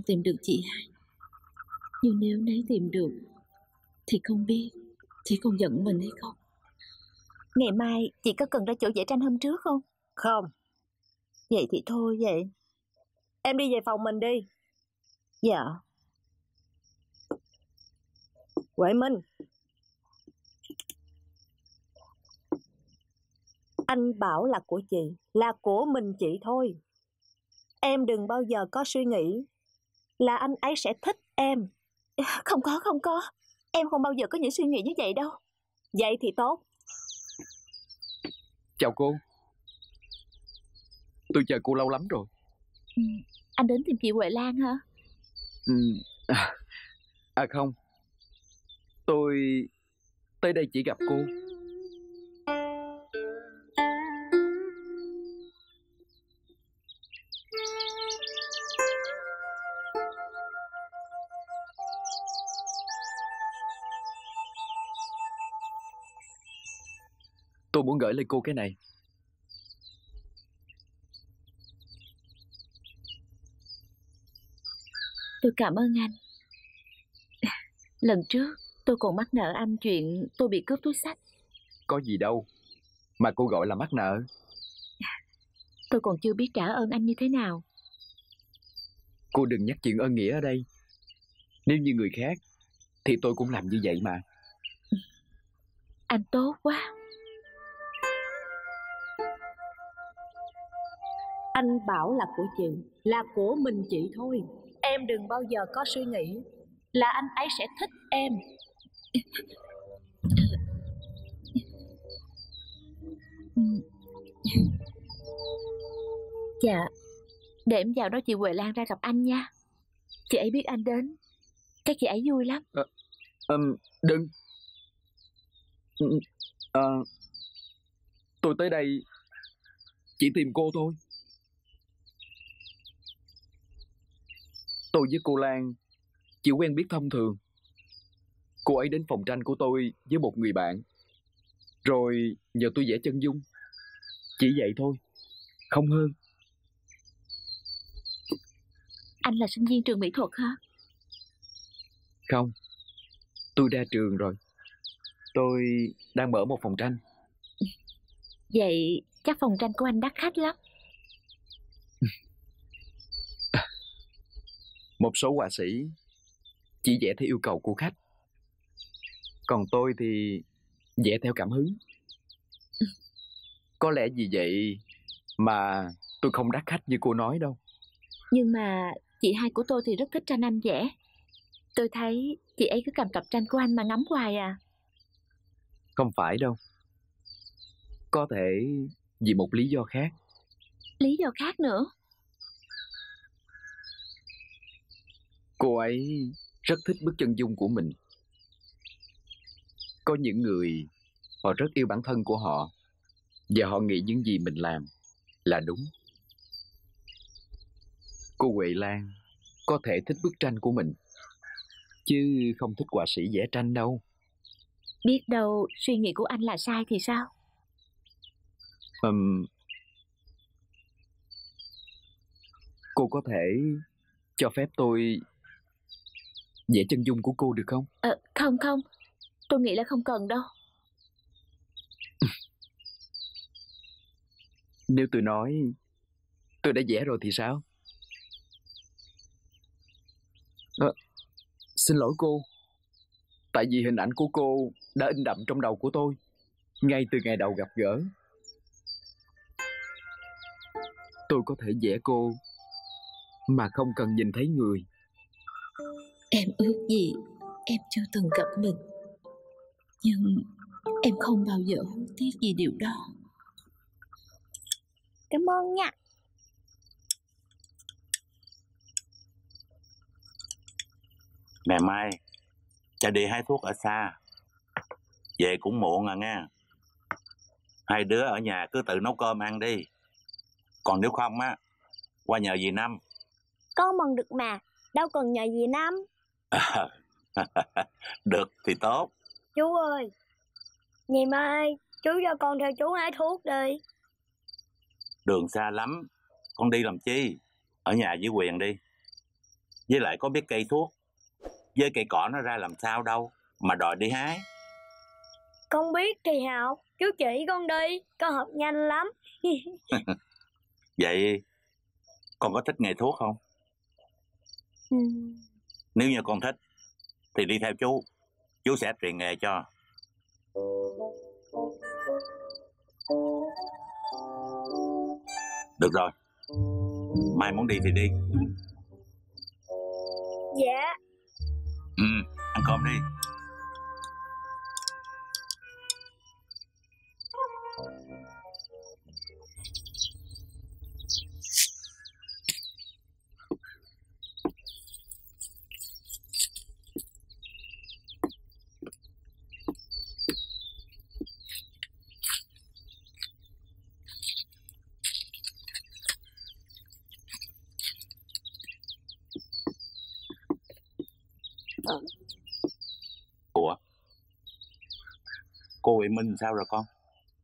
không tìm được chị hai. Nhưng nếu nấy tìm được thì không biết chị còn giận mình hay không. Ngày mai chị có cần ra chỗ vẽ tranh hôm trước không? Không. Vậy thì thôi vậy. Em đi về phòng mình đi. Dạ. Huệ Minh, anh bảo là của chị, là của mình chị thôi. Em đừng bao giờ có suy nghĩ là anh ấy sẽ thích em. Không có. Em không bao giờ có những suy nghĩ như vậy đâu. Vậy thì tốt. Chào cô. Tôi chờ cô lâu lắm rồi. Anh đến tìm chị Huệ Lan hả? Không. Tôi tới đây chỉ gặp cô. Tôi muốn gửi lên cô cái này. Tôi cảm ơn anh. Lần trước tôi còn mắc nợ anh chuyện tôi bị cướp túi xách. Có gì đâu mà cô gọi là mắc nợ. Tôi còn chưa biết trả ơn anh như thế nào. Cô đừng nhắc chuyện ơn nghĩa ở đây. Nếu như người khác thì tôi cũng làm như vậy mà. Anh tốt quá. Anh bảo là của chị, là của mình chị thôi. Em đừng bao giờ có suy nghĩ là anh ấy sẽ thích em. Dạ, để em vào đó chị Huệ Lan ra gặp anh nha. Chị ấy biết anh đến, chắc chị ấy vui lắm. Đừng. Tôi tới đây chỉ tìm cô thôi. Tôi với cô Lan chỉ quen biết thông thường. Cô ấy đến phòng tranh của tôi với một người bạn, rồi nhờ tôi vẽ chân dung. Chỉ vậy thôi, không hơn. Anh là sinh viên trường mỹ thuật hả? Không, tôi ra trường rồi. Tôi đang mở một phòng tranh. Vậy chắc phòng tranh của anh đắt khách lắm. Một số họa sĩ chỉ vẽ theo yêu cầu của khách, còn tôi thì vẽ theo cảm hứng. Có lẽ vì vậy mà tôi không đắt khách như cô nói đâu. Nhưng mà chị hai của tôi thì rất thích tranh anh vẽ. Tôi thấy chị ấy cứ cầm cặp tranh của anh mà ngắm hoài à. Không phải đâu. Có thể vì một lý do khác. Lý do khác nữa? Cô ấy rất thích bức chân dung của mình. Có những người họ rất yêu bản thân của họ và họ nghĩ những gì mình làm là đúng. Cô Huệ Lan có thể thích bức tranh của mình chứ không thích họa sĩ vẽ tranh đâu. Biết đâu suy nghĩ của anh là sai thì sao? Cô có thể cho phép tôi vẽ chân dung của cô được không? Không, tôi nghĩ là không cần đâu. Nếu tôi nói tôi đã vẽ rồi thì sao? Xin lỗi cô. Tại vì hình ảnh của cô đã in đậm trong đầu của tôi ngay từ ngày đầu gặp gỡ. Tôi có thể vẽ cô mà không cần nhìn thấy người. Em ước gì em chưa từng gặp mình, nhưng em không bao giờ hối tiếc vì điều đó. Cảm ơn nha. Ngày mai cha đi hái thuốc ở xa, về cũng muộn à nghe. Hai đứa ở nhà cứ tự nấu cơm ăn đi. Còn nếu không á, qua nhờ dì Năm. Con mần được mà, đâu cần nhờ dì Năm. Được thì tốt. Chú ơi, ngày mai chú cho con theo chú hái thuốc đi. Đường xa lắm, con đi làm chi? Ở nhà với Quyền đi. Với lại có biết cây thuốc với cây cỏ nó ra làm sao đâu mà đòi đi hái. Con biết thì Hào, chú chỉ con đi, con học nhanh lắm. Vậy con có thích nghề thuốc không? Nếu như con thích thì đi theo chú sẽ truyền nghề cho. Được rồi, mai muốn đi thì đi. Dạ. Ăn cơm đi. Ủa, cô Huệ Minh sao rồi con?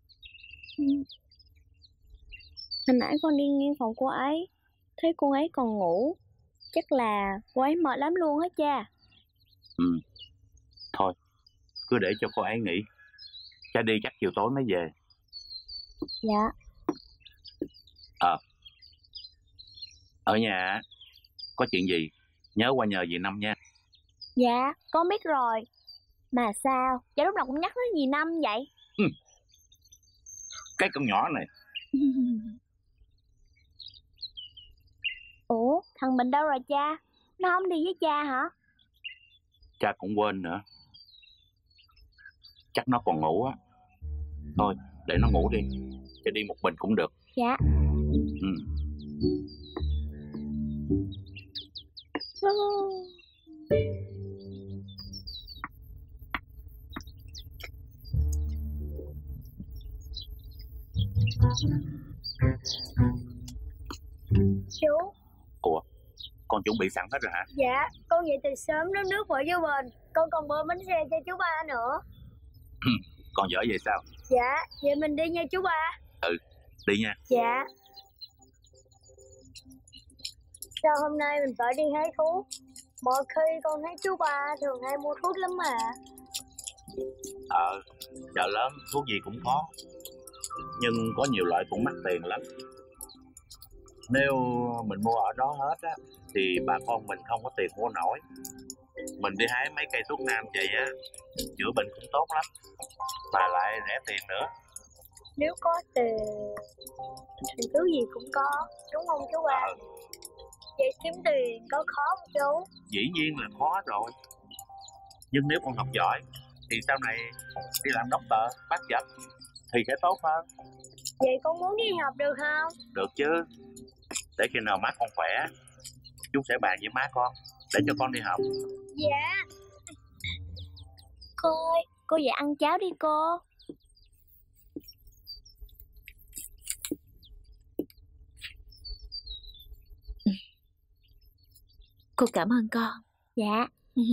Hồi nãy con đi ngang phòng cô ấy, thấy cô ấy còn ngủ. Chắc là cô ấy mệt lắm luôn á cha. Thôi, cứ để cho cô ấy nghỉ. Cha đi chắc chiều tối mới về. Dạ. Ở nhà có chuyện gì nhớ qua nhờ dì Năm nha. Dạ, con biết rồi. Mà sao, cha lúc nào cũng nhắc đến dì Năm vậy? Cái con nhỏ này. Ủa, thằng Bình đâu rồi cha? Nó không đi với cha hả? Cha cũng quên nữa. Chắc nó còn ngủ á. Thôi, để nó ngủ đi. Cha đi một mình cũng được. Dạ. Chú. Ủa, con chuẩn bị sẵn hết rồi hả? Dạ, con dậy từ sớm nấu nước ở dưới bền. Con còn bơm bánh xe cho chú ba nữa. Con giỏi vậy sao? Dạ, vậy mình đi nha chú ba. Đi nha. Dạ. Sao hôm nay mình phải đi hái thuốc? Mọi khi con thấy chú ba thường hay mua thuốc lắm mà. Chợ lớn thuốc gì cũng có, nhưng có nhiều loại cũng mắc tiền lắm. Nếu mình mua ở đó hết á thì bà con mình không có tiền mua nổi. Mình đi hái mấy cây thuốc nam vậy á, chữa bệnh cũng tốt lắm, mà lại rẻ tiền nữa. Nếu có tiền thì thứ gì cũng có, đúng không chú ba? Vậy kiếm tiền có khó không chú? Dĩ nhiên là khó rồi, nhưng nếu con học giỏi thì sau này đi làm doctor, bác vật thì sẽ tốt hơn. Vậy con muốn đi học được không? Được chứ. Để khi nào má con khỏe, chú sẽ bàn với má con để cho con đi học. Dạ. Cô ơi, cô dậy ăn cháo đi cô. Cô cảm ơn con. Dạ.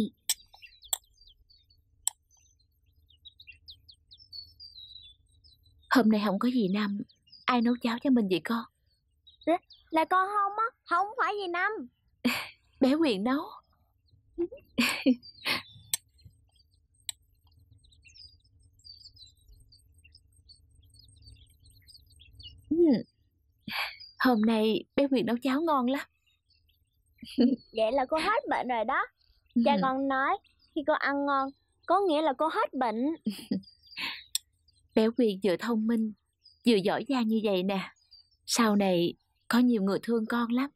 Hôm nay không có dì Năm, ai nấu cháo cho mình vậy con? Là con không á, không phải dì Năm. Bé Huyền nấu. Hôm nay bé Huyền nấu cháo ngon lắm. Vậy là cô hết bệnh rồi đó. Cha con nói khi cô ăn ngon có nghĩa là cô hết bệnh. Bé Huyền vừa thông minh vừa giỏi giang như vậy nè, sau này có nhiều người thương con lắm.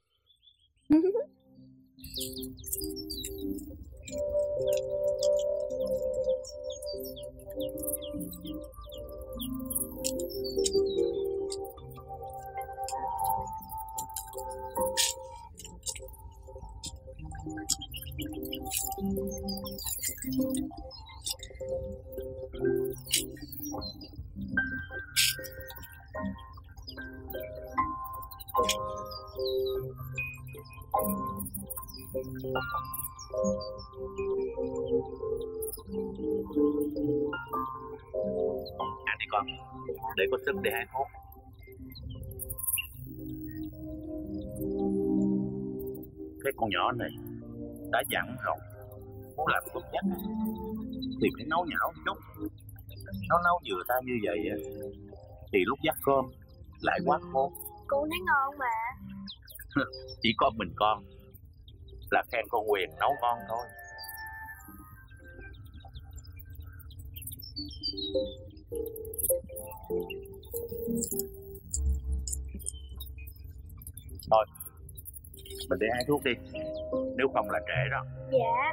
Ăn đi con, để có sức để hái thuốc. Cái con nhỏ này đã dặn rồi, muốn làm tốt nhất thì phải nấu nhão một chút. Nó nấu vừa ta như vậy thì lúc dắt cơm lại quá khô. Cô thấy ngon mà. Chỉ có mình con là khen con Huyền nấu ngon thôi. Thôi, mình đi hái thuốc đi, nếu không là trễ đó. Dạ.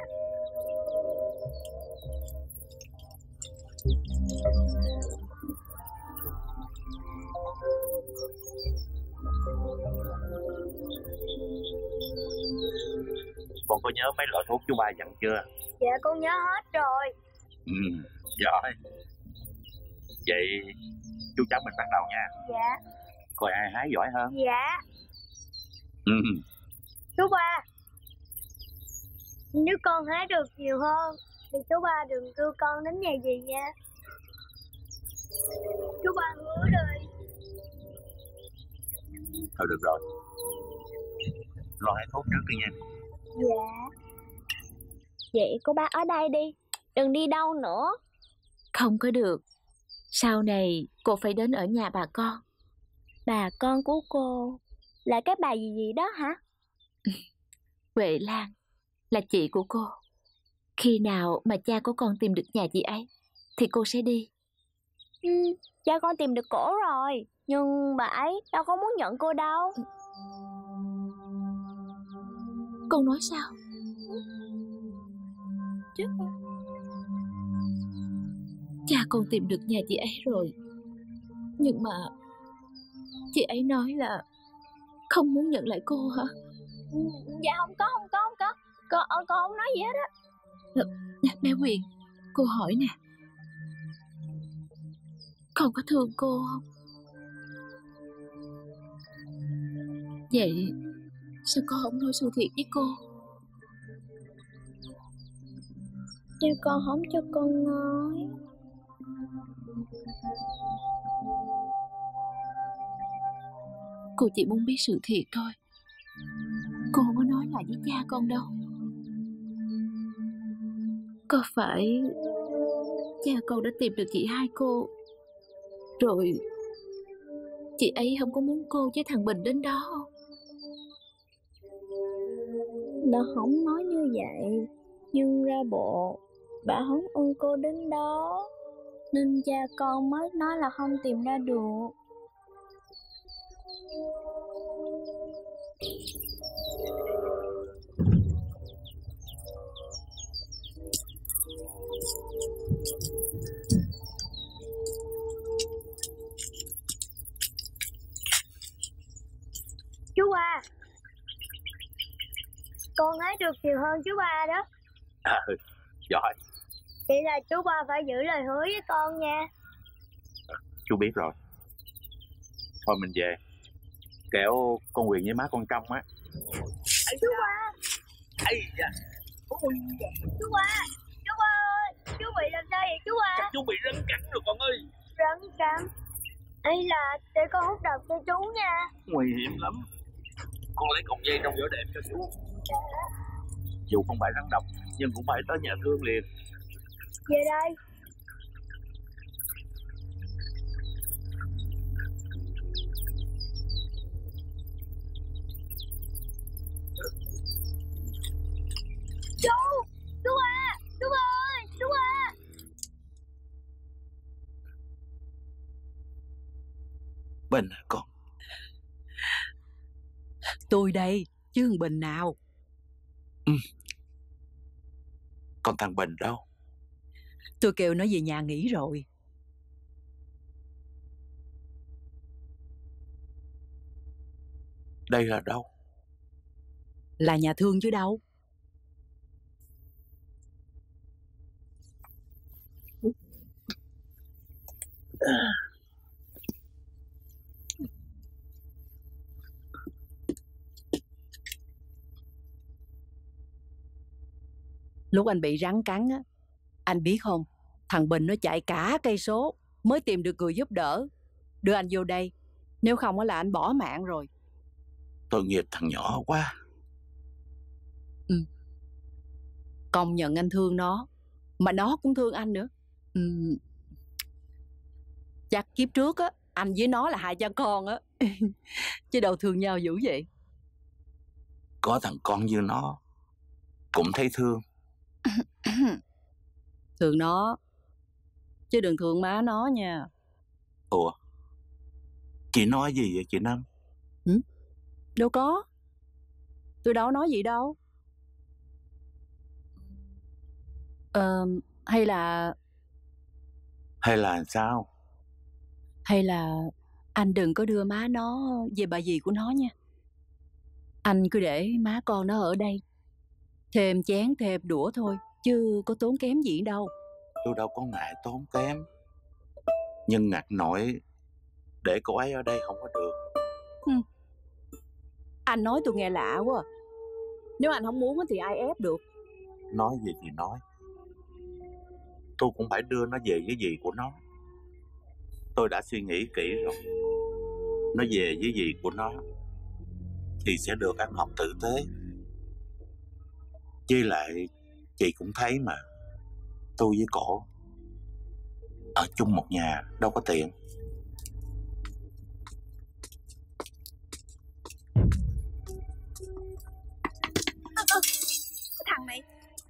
Con có nhớ mấy loại thuốc chú ba dặn chưa? Dạ con nhớ hết rồi. Giỏi. Vậy chú cháu mình bắt đầu nha. Dạ. Coi ai hái giỏi hơn. Dạ. Chú ba, nếu con hái được nhiều hơn thì chú ba đừng kêu con đến nhà gì nha. Chú ba hứa đi. Thôi được rồi, lo hái thuốc trước đi nha. Dạ. Vậy cô ba ở đây đi, đừng đi đâu nữa. Không có được. Sau này cô phải đến ở nhà bà con. Bà con của cô là cái bà gì đó hả? Huệ Lan là chị của cô. Khi nào mà cha của con tìm được nhà chị ấy thì cô sẽ đi. Cha con tìm được cổ rồi, nhưng bà ấy đâu có muốn nhận cô đâu. Con nói sao? Chứ cha con tìm được nhà chị ấy rồi, nhưng mà chị ấy nói là không muốn nhận lại cô hả? Dạ không có. Con không nói gì hết á. Bé Huyền, cô hỏi nè, con có thương cô không? Vậy sao con không nói sự thiệt với cô? Nhưng con không cho con nói. Cô chỉ muốn biết sự thiệt thôi. Cô không có nói lại với cha con đâu. Có phải cha con đã tìm được chị hai cô rồi chị ấy không có muốn cô với thằng Bình đến đó không? Bà không nói như vậy, nhưng ra bộ bà không ưng cô đến đó, nên cha con mới nói là không tìm ra được. Chú ba, con hái được nhiều hơn chú ba đó. Giỏi. Vậy là chú ba phải giữ lời hứa với con nha. Chú biết rồi. Thôi mình về, kẻo con Huyền với má con Trong á. Chú ba. Ây da. Chú ba ơi, chú bị làm sao vậy chú ba? Chú bị rắn cắn rồi con ơi. Rắn cắn? Ấy là để con hút độc cho chú nha. Nguy hiểm lắm. Con lấy cọng dây trong vỏ đệm cho chú. Dù không phải rắn độc, nhưng cũng phải tới nhà thương liền. Về đây. Chú ba ơi, chú ba. Bình à con? Tôi đây, chứ thằng Bình nào. Còn thằng Bình đâu? Tôi kêu nó về nhà nghỉ rồi. Đây là đâu? Là nhà thương chứ đâu. Lúc anh bị rắn cắn á, anh biết không, thằng Bình nó chạy cả cây số mới tìm được người giúp đỡ, đưa anh vô đây. Nếu không á là anh bỏ mạng rồi. Tội nghiệp thằng nhỏ quá. Công nhận anh thương nó, mà nó cũng thương anh nữa. Chắc kiếp trước á, anh với nó là hai cha con á. Chứ đâu thương nhau dữ vậy. Có thằng con như nó cũng thấy thương. Thương nó, chứ đừng thương má nó nha. Ủa, chị nói gì vậy chị Năm? Đâu có, tôi đâu nói gì đâu. Hay là sao? Hay là anh đừng có đưa má nó về bà dì của nó nha. Anh cứ để má con nó ở đây, thêm chén thêm đũa thôi, chứ có tốn kém gì đâu. Tôi đâu có ngại tốn kém, nhưng ngặt nổi để cô ấy ở đây không có được. Anh nói tôi nghe lạ quá. Nếu anh không muốn thì ai ép được. Nói gì thì nói, tôi cũng phải đưa nó về với dì của nó. Tôi đã suy nghĩ kỹ rồi, nó về với dì của nó thì sẽ được ăn học tử tế. Với lại chị cũng thấy mà, tôi với cổ ở chung một nhà đâu có tiện. Thằng này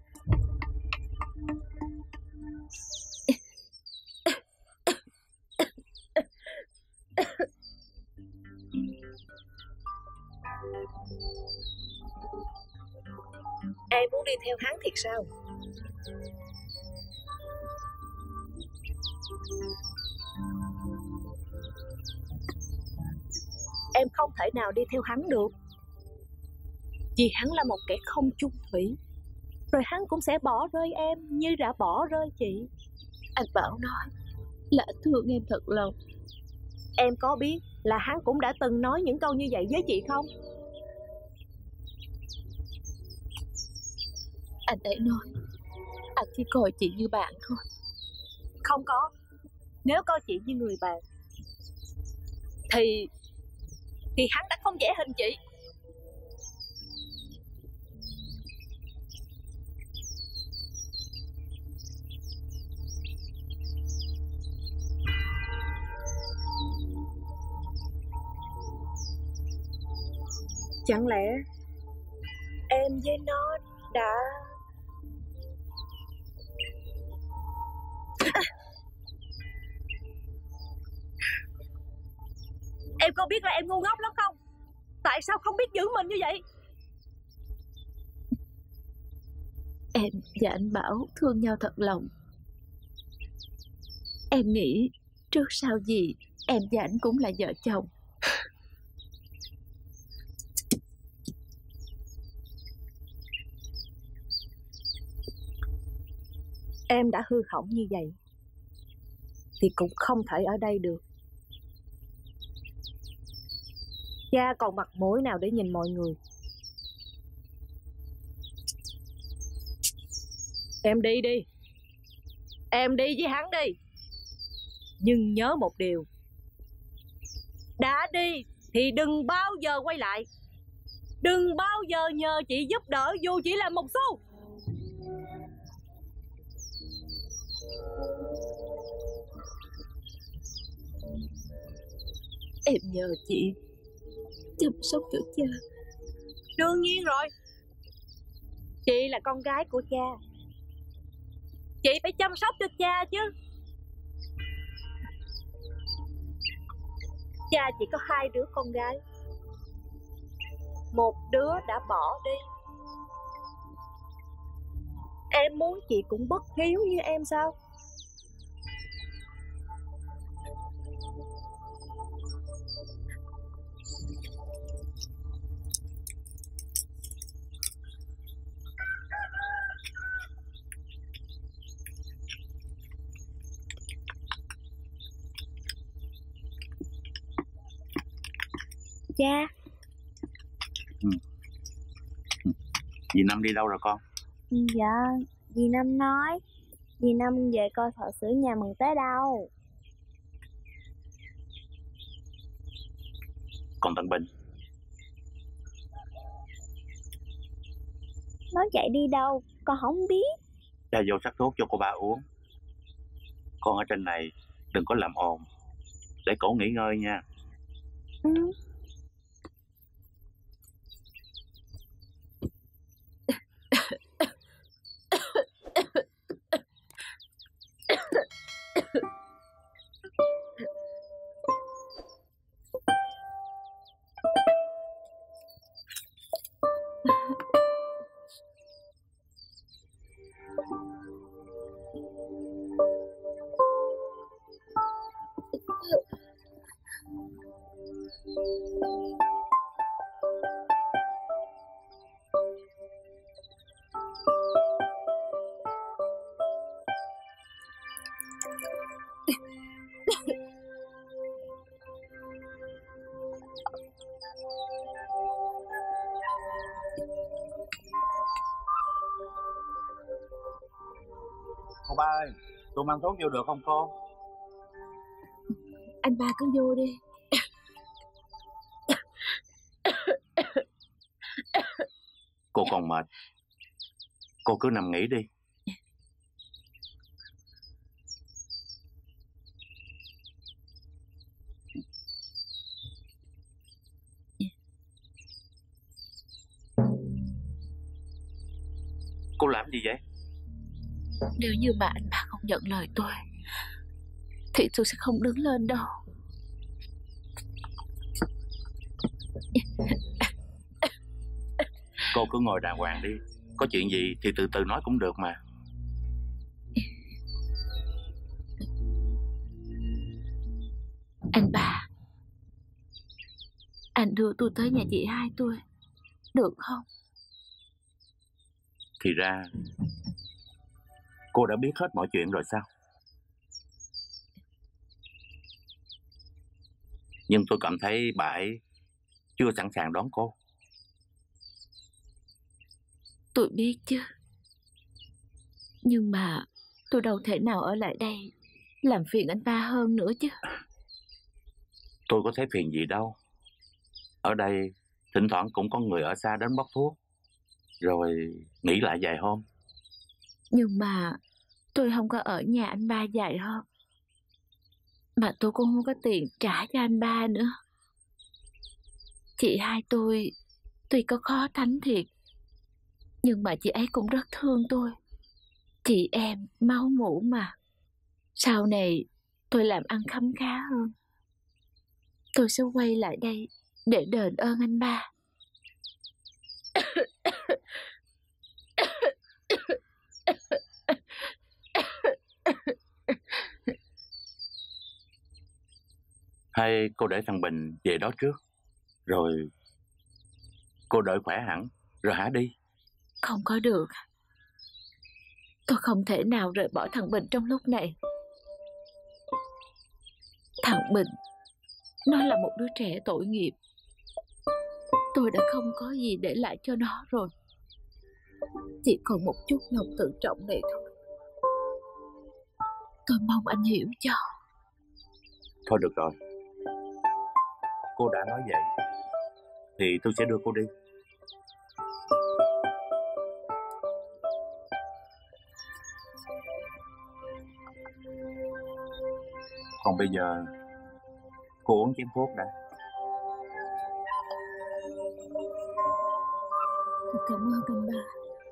Em muốn đi theo hắn thiệt sao? Em không thể nào đi theo hắn được, vì hắn là một kẻ không chung thủy. Rồi hắn cũng sẽ bỏ rơi em như đã bỏ rơi chị. Anh Bảo nói là anh thương em thật lòng. Em có biết là hắn cũng đã từng nói những câu như vậy với chị không? Anh ấy nói anh chỉ coi chị như bạn thôi. Không có. Nếu coi chị như người bạn thì hắn đã không vẽ hình chị. Chẳng lẽ em với nó đã... Em có biết là em ngu ngốc lắm không? Tại sao không biết giữ mình như vậy? Em và anh Bảo thương nhau thật lòng. Em nghĩ trước sau gì em và anh cũng là vợ chồng. Em đã hư hỏng như vậy thì cũng không thể ở đây được. Cha còn mặt mũi nào để nhìn mọi người? Em đi đi. Em đi với hắn đi. Nhưng nhớ một điều, đã đi thì đừng bao giờ quay lại. Đừng bao giờ nhờ chị giúp đỡ dù chỉ là một xu. Em nhờ chị chăm sóc cho cha. Đương nhiên rồi. Chị là con gái của cha, chị phải chăm sóc cho cha chứ. Cha chỉ có 2 đứa con gái, một đứa đã bỏ đi. Em muốn chị cũng bất hiếu như em sao? Cha. Dì Năm đi đâu rồi con? Dạ, dì Năm nói dì Năm về coi thợ sửa nhà mừng tới đâu. Còn thằng Bình? Nó chạy đi đâu con không biết. Cha vô sắc thuốc cho cô ba uống. Con ở trên này đừng có làm ồn, để cổ nghỉ ngơi nha. Ừ. Cô ba ơi, tôi mang thuốc vô được không cô? Anh ba cứ vô đi. Cô còn mệt, cô cứ nằm nghỉ đi. Cô làm gì vậy? Nếu như mà anh ba không nhận lời tôi thì tôi sẽ không đứng lên đâu. Cô cứ ngồi đàng hoàng đi. Có chuyện gì thì từ từ nói cũng được mà. Anh ba, anh đưa tôi tới nhà chị hai tôi được không? Thì ra cô đã biết hết mọi chuyện rồi sao? Nhưng tôi cảm thấy bà ấy chưa sẵn sàng đón cô. Tôi biết chứ. Nhưng mà tôi đâu thể nào ở lại đây làm phiền anh ba hơn nữa chứ. Tôi có thấy phiền gì đâu. Ở đây thỉnh thoảng cũng có người ở xa đến bốc thuốc, rồi nghỉ lại vài hôm. Nhưng mà tôi không có ở nhà anh ba dài hơn. Mà tôi cũng không có tiền trả cho anh ba nữa. Chị hai tôi tuy có khó tánh thiệt, nhưng mà chị ấy cũng rất thương tôi. Chị em máu mủ mà. Sau này tôi làm ăn khấm khá hơn, tôi sẽ quay lại đây để đền ơn anh ba. Hay cô để thằng Bình về đó trước, rồi cô đợi khỏe hẳn rồi hả đi? Không có được. Tôi không thể nào rời bỏ thằng Bình trong lúc này. Thằng Bình, nó là một đứa trẻ tội nghiệp. Tôi đã không có gì để lại cho nó rồi. Chỉ còn một chút lòng tự trọng này thôi. Tôi mong anh hiểu cho. Thôi được rồi, cô đã nói vậy thì tôi sẽ đưa cô đi. Còn bây giờ cô uống chén thuốc đã. Tôi cảm ơn anh ba.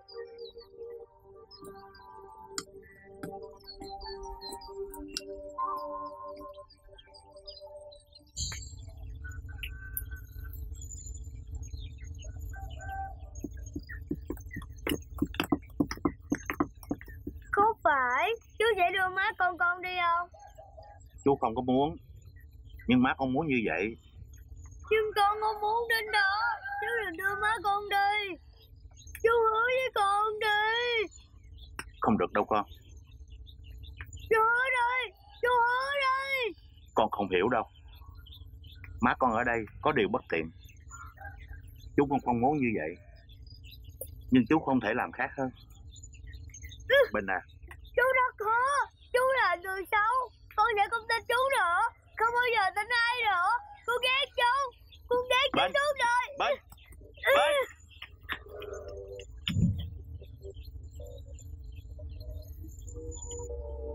Có phải chú sẽ đưa má con đi không? Chú không có muốn, nhưng má con muốn như vậy. Nhưng con không muốn đến đó. Chú đừng đưa má con đi. Chú hứa với con đi. Không được đâu con. Chú hứa đi. Chú hứa đi. Con không hiểu đâu. Má con ở đây có điều bất tiện. Chú cũng không muốn như vậy, nhưng chú không thể làm khác hơn. Bình à, Chú rất hứa. Chú là người xấu. Con sẽ không tin chú nữa. Không bao giờ tin ai nữa. Con ghét chú. Con ghét chú suốt đời. Bình, Bình.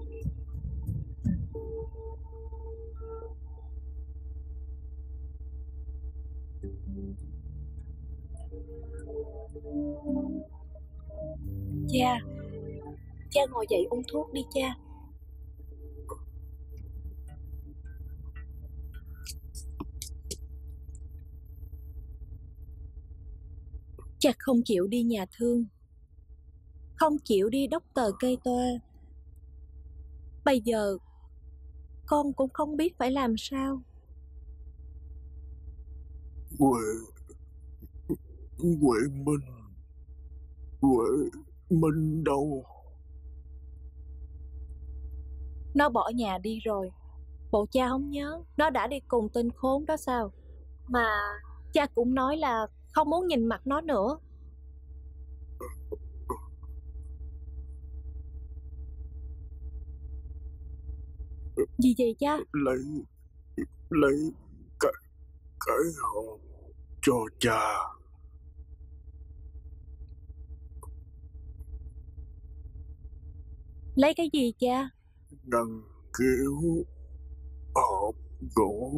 Cha ngồi dậy uống thuốc đi cha. Cha không chịu đi nhà thương, không chịu đi đốc tờ cây toa. Bây giờ con cũng không biết phải làm sao. Huệ Minh đâu? Nó bỏ nhà đi rồi. Bộ cha không nhớ nó đã đi cùng tên khốn đó sao? Mà cha cũng nói là không muốn nhìn mặt nó nữa. Gì vậy cha? Lấy cái hộp cho cha. Lấy cái gì cha? Ngăn kéo, hộp gỗ.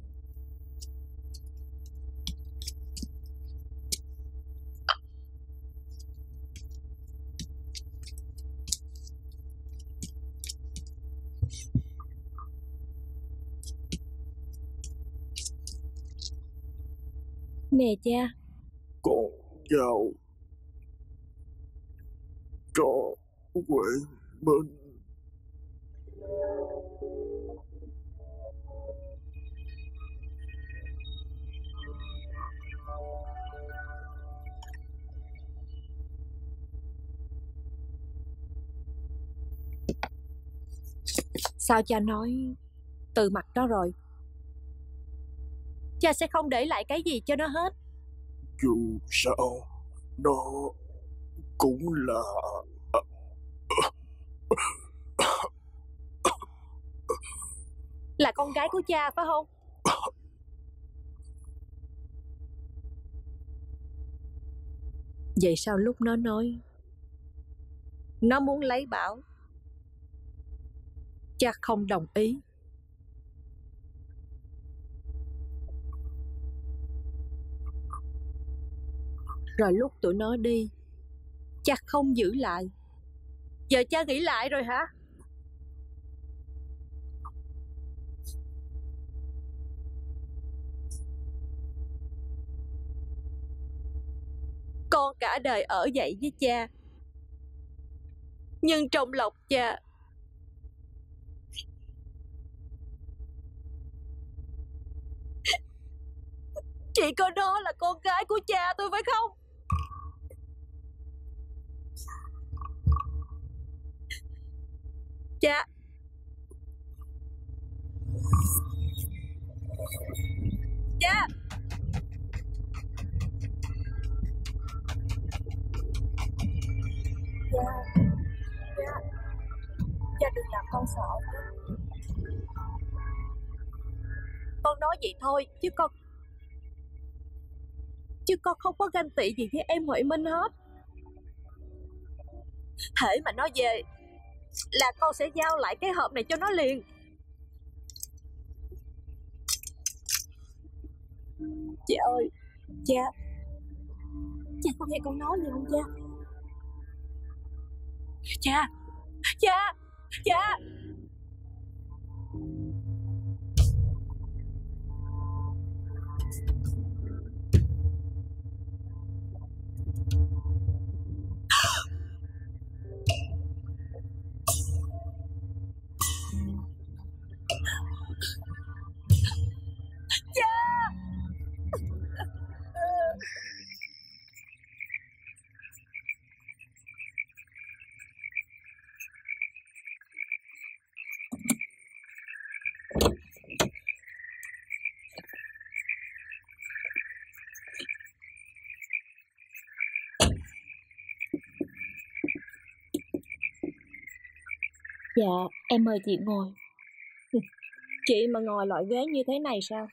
Nè cha. Con giao cho Huệ Minh. Sao cha nói từ mặt đó rồi? Cha sẽ không để lại cái gì cho nó hết. Dù sao nó cũng là con gái của cha phải không? Vậy sao lúc nó nói nó muốn lấy Bảo, cha không đồng ý? Rồi lúc tụi nó đi, cha không giữ lại. Giờ cha nghĩ lại rồi hả? Con cả đời ở vậy với cha, nhưng trong lòng cha chỉ có đó là con gái của cha tôi phải không? Cha, cha, cha đừng làm con sợ. Con nói vậy thôi chứ con không có ganh tị gì với em Huệ Minh hết. Hễ mà nó về là con sẽ giao lại cái hộp này cho nó liền. Chị ơi, cha có nghe con nói gì không cha? Cha. Dạ, em mời chị ngồi. Chị mà ngồi loại ghế như thế này sao?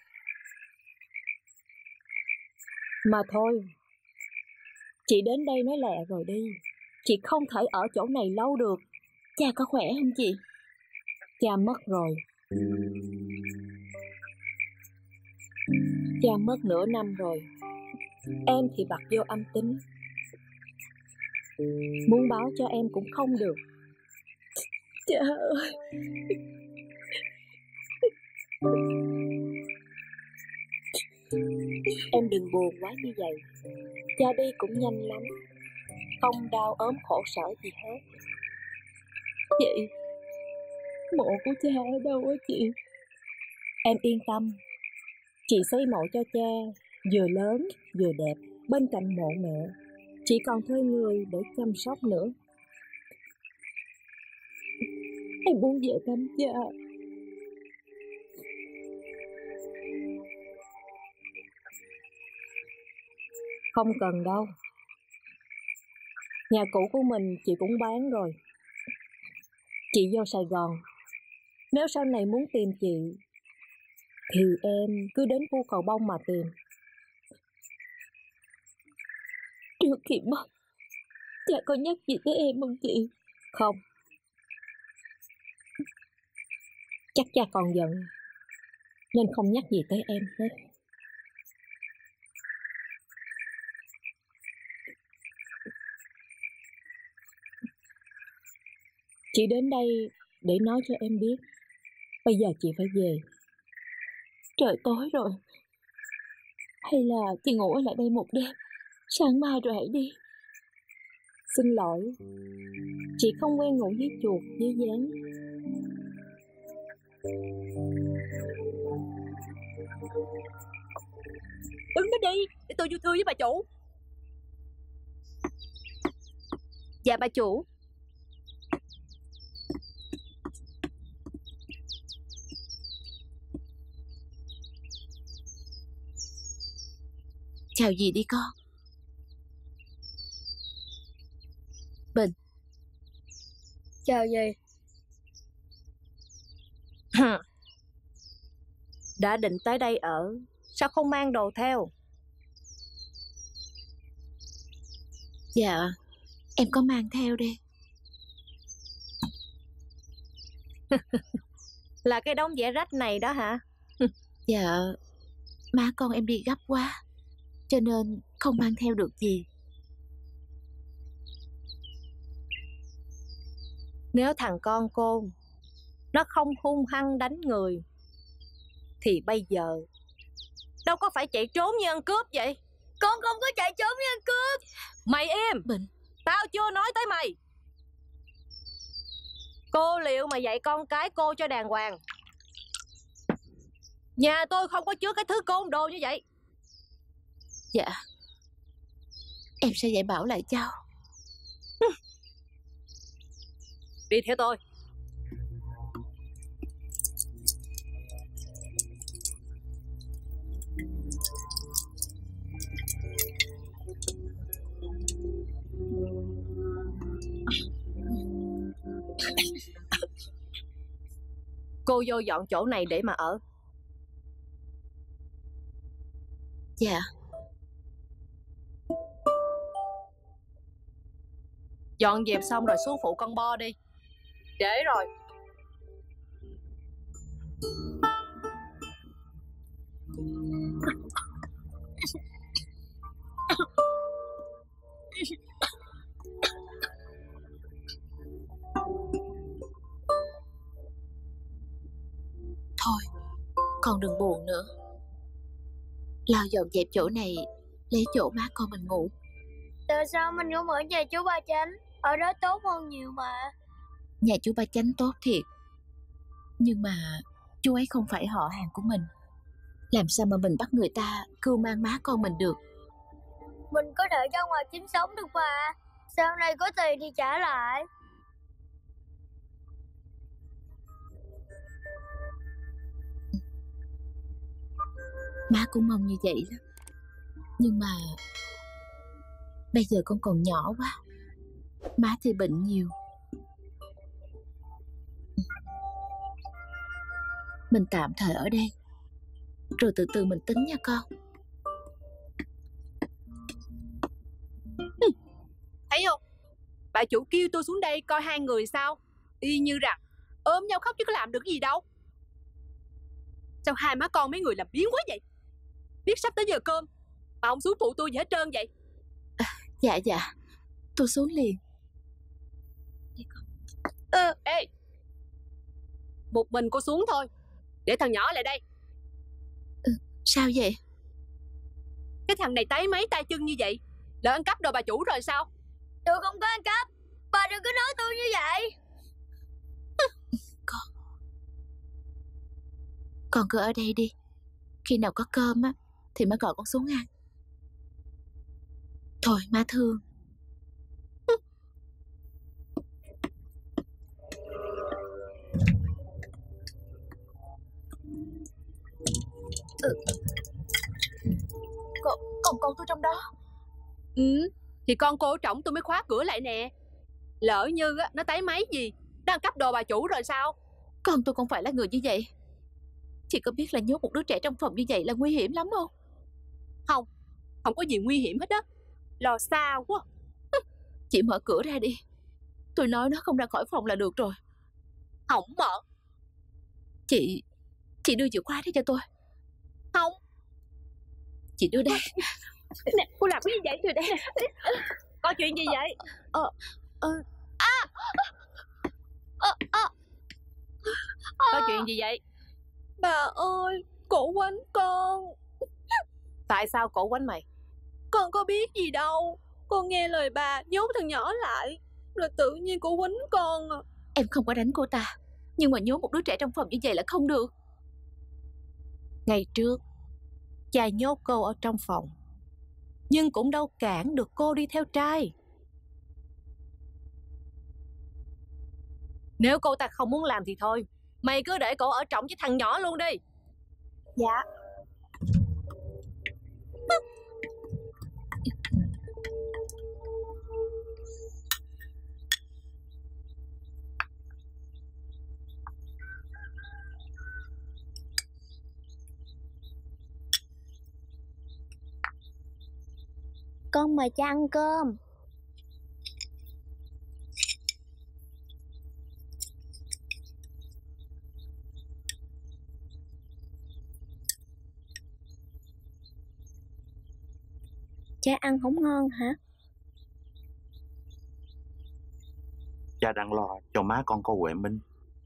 Mà thôi, chị đến đây nói lẹ rồi đi. Chị không thể ở chỗ này lâu được. Cha có khỏe không chị? Cha mất rồi. Cha mất nửa năm rồi. Em thì bặt vô âm tính. Muốn báo cho em cũng không được. Cha ơi. Em đừng buồn quá như vậy. Cha đi cũng nhanh lắm. Không đau ốm khổ sở gì hết. Vậy mộ của cha ở đâu á chị? Em yên tâm. Chị xây mộ cho cha vừa lớn vừa đẹp bên cạnh mộ mẹ. Chỉ còn thuê người để chăm sóc nữa. Em muốn về thăm cha. Không cần đâu. Nhà cũ của mình chị cũng bán rồi. Chị vô Sài Gòn. Nếu sau này muốn tìm chị thì em cứ đến khu Cầu Bông mà tìm. Trước khi mất, cha có nhắc gì tới em không chị? Không. Chắc cha còn giận nên không nhắc gì tới em hết. Chị đến đây để nói cho em biết. Bây giờ chị phải về. Trời tối rồi. Hay là chị ngủ ở lại đây một đêm, sáng mai rồi hãy đi. Xin lỗi. Chị không quen ngủ với chuột với gián. Đứng đó đi, để tôi vô thư với bà chủ. Dạ bà chủ. Chào dì đi con. Bình. Chào dì. Đã định tới đây ở, sao không mang đồ theo? Dạ, em có mang theo đi. Là cái đống vẽ rách này đó hả? Dạ, má con em đi gấp quá, cho nên không mang theo được gì. Nếu thằng con cô nó không hung hăng đánh người thì bây giờ đâu có phải chạy trốn như ăn cướp vậy. Con không có chạy trốn như ăn cướp. Mày im. Bình. Tao chưa nói tới mày. Cô liệu mà dạy con cái cô cho đàng hoàng. Nhà tôi không có chứa cái thứ côn đồ như vậy. Dạ, em sẽ dạy bảo lại cháu. Đi theo tôi. Cô vô dọn chỗ này để mà ở. Dạ. Dọn dẹp xong rồi xuống phụ con Bo đi. Trễ rồi. Thôi, con đừng buồn nữa. Lo dọn dẹp chỗ này, lấy chỗ má con mình ngủ. Tại sao mình không ở nhà chú Ba Chánh? Ở đó tốt hơn nhiều mà. Nhà chú Ba Chánh tốt thiệt, nhưng mà chú ấy không phải họ hàng của mình. Làm sao mà mình bắt người ta cưu mang má con mình được? Mình có thể ra ngoài kiếm sống được mà. Sau này có tiền thì trả lại. Má cũng mong như vậy lắm. Nhưng mà bây giờ con còn nhỏ quá. Má thì bệnh nhiều. Mình tạm thời ở đây, rồi từ từ mình tính nha con. Thấy không? Bà chủ kêu tôi xuống đây coi hai người sao? Y như rằng ôm nhau khóc chứ có làm được gì đâu. Sao hai má con mấy người làm biếng quá vậy? Biết sắp tới giờ cơm mà không xuống phụ tôi gì hết trơn vậy? Dạ, tôi xuống liền. Ê, một mình cô xuống thôi, để thằng nhỏ lại đây. Sao vậy? Cái thằng này táy mấy tay chân như vậy, lỡ ăn cắp đồ bà chủ rồi sao? Tôi không có ăn cắp. Bà đừng có nói tôi như vậy. Con cứ ở đây đi. Khi nào có cơm á thì má gọi con xuống ăn. Thôi má thương. Còn tôi trong đó. Thì con cô ở trỏng tôi mới khóa cửa lại nè. Lỡ như á, nó táy máy gì, nó ăn cắp đồ bà chủ rồi sao? Con tôi không phải là người như vậy. Chị có biết là nhốt một đứa trẻ trong phòng như vậy là nguy hiểm lắm không? Không có gì nguy hiểm hết á. Lo xa quá. Chị mở cửa ra đi. Tôi nói nó không ra khỏi phòng là được rồi. Không mở. Chị đưa chìa khóa đây cho tôi. Không. Chị đưa đây. Nè, cô làm cái gì vậy? Từ đây nè. Có chuyện gì vậy? Có chuyện gì vậy? Bà ơi, cổ quánh con. Tại sao cổ quánh mày? Con có biết gì đâu. Con nghe lời bà nhốt thằng nhỏ lại, rồi tự nhiên cổ quánh con à. Em không có đánh cô ta, nhưng mà nhốt một đứa trẻ trong phòng như vậy là không được. Ngày trước cha nhốt cô ở trong phòng, nhưng cũng đâu cản được cô đi theo trai. Nếu cô ta không muốn làm thì thôi, mày cứ để cổ ở trỏng với thằng nhỏ luôn đi. Dạ. Con mời cha ăn cơm. Cha ăn không ngon hả? Cha đang lo cho má con có Huệ Minh.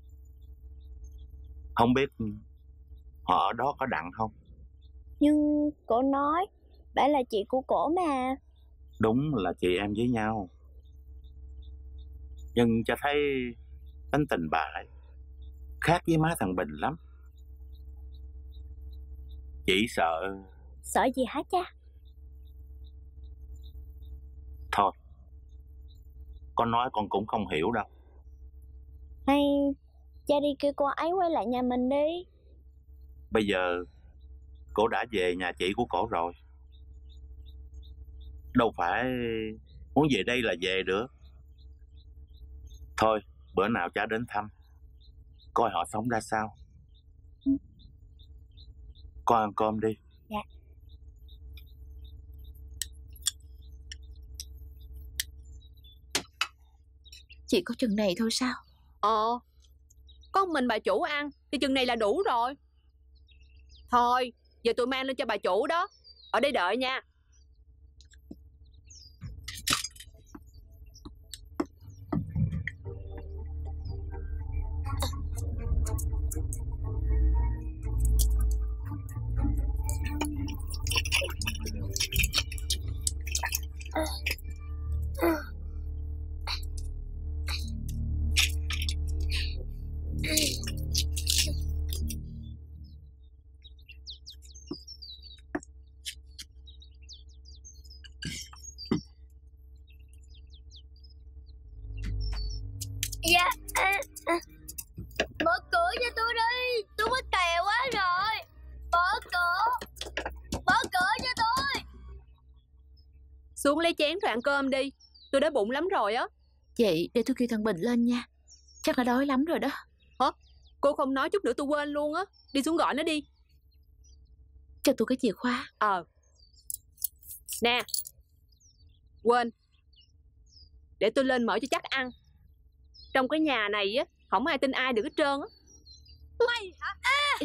Không biết họ ở đó có đặng không? Nhưng cổ nói bà là chị của cổ mà. Đúng là chị em với nhau, nhưng cha thấy tính tình bà ấy khác với má thằng Bình lắm. Chỉ sợ... Sợ gì hả cha? Thôi, con nói con cũng không hiểu đâu. Hay cha đi kêu cô ấy quay lại nhà mình đi. Bây giờ cổ đã về nhà chị của cổ rồi, đâu phải muốn về đây là về được. Thôi, bữa nào cha đến thăm, coi họ sống ra sao. Con ăn cơm đi. Dạ. Chỉ có chừng này thôi sao? Có mình bà chủ ăn thì chừng này là đủ rồi. Thôi, giờ tôi mang lên cho bà chủ đó. Ở đây đợi nha. Dạ. Mở cửa cho tôi đi, tôi mắc kèo quá rồi. Mở cửa cho tôi. Xuống lấy chén rồi ăn cơm đi. Tôi đói bụng lắm rồi á. Vậy để tôi kêu thằng Bình lên nha. Chắc là đói lắm rồi đó. Hả? Cô không nói chút nữa tôi quên luôn á. Đi xuống gọi nó đi. Cho tôi cái chìa khóa. Nè, quên, để tôi lên mở cho chắc ăn. Trong cái nhà này á, không ai tin ai được hết trơn á. Mày hả?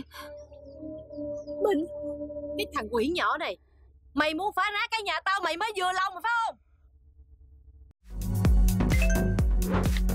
Bình, cái thằng quỷ nhỏ này, mày muốn phá nát cái nhà tao mày mới vừa lòng mà phải không?